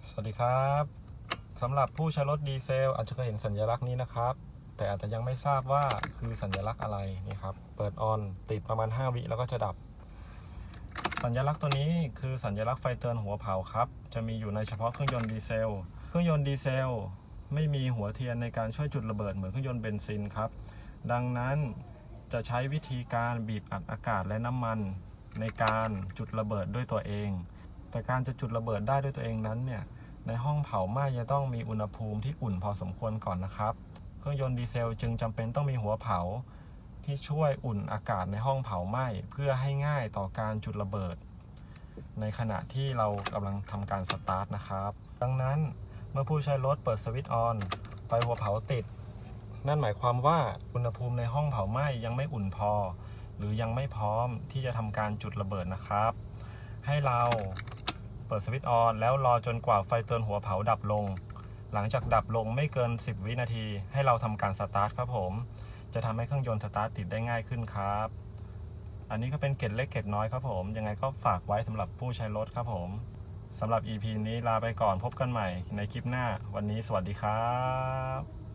สวัสดีครับสำหรับผู้ใช้รถดีเซลอาจจะเคยเห็นสัญลักษณ์นี้นะครับแต่อาจจะยังไม่ทราบว่าคือสัญลักษณ์อะไรนี่ครับเปิดออนติดประมาณ5 วิแล้วก็จะดับสัญลักษณ์ตัวนี้คือสัญลักษณ์ไฟเตือนหัวเผาครับจะมีอยู่ในเฉพาะเครื่องยนต์ดีเซลไม่มีหัวเทียนในการช่วยจุดระเบิดเหมือนเครื่องยนต์เบนซินครับดังนั้นจะใช้วิธีการบีบอัดอากาศและน้ำมันในการจุดระเบิดด้วยตัวเองแต่การจะจุดระเบิดได้ด้วยตัวเองนั้นเนี่ยในห้องเผาไหม้จะต้องมีอุณหภูมิที่อุ่นพอสมควรก่อนนะครับเครื่องยนต์ดีเซลจึงจำเป็นต้องมีหัวเผาที่ช่วยอุ่นอากาศในห้องเผาไหม้เพื่อให้ง่ายต่อการจุดระเบิดในขณะที่เรากำลังทำการสตาร์ทนะครับดังนั้นเมื่อผู้ใช้รถเปิดสวิตช์ออนไฟหัวเผาติดนั่นหมายความว่าอุณหภูมิในห้องเผาไหม้ยังไม่อุ่นพอหรือยังไม่พร้อมที่จะทำการจุดระเบิดนะครับให้เราเปิดสวิตช์ออนแล้วรอจนกว่าไฟเตือนหัวเผาดับลงหลังจากดับลงไม่เกิน10 วินาทีให้เราทำการสตาร์ทครับผมจะทำให้เครื่องยนต์สตาร์ทติดได้ง่ายขึ้นครับอันนี้ก็เป็นเกร็ดเล็กเกร็ดน้อยครับผมยังไงก็ฝากไว้สำหรับผู้ใช้รถครับผมสำหรับ EP นี้ลาไปก่อนพบกันใหม่ในคลิปหน้าวันนี้สวัสดีครับ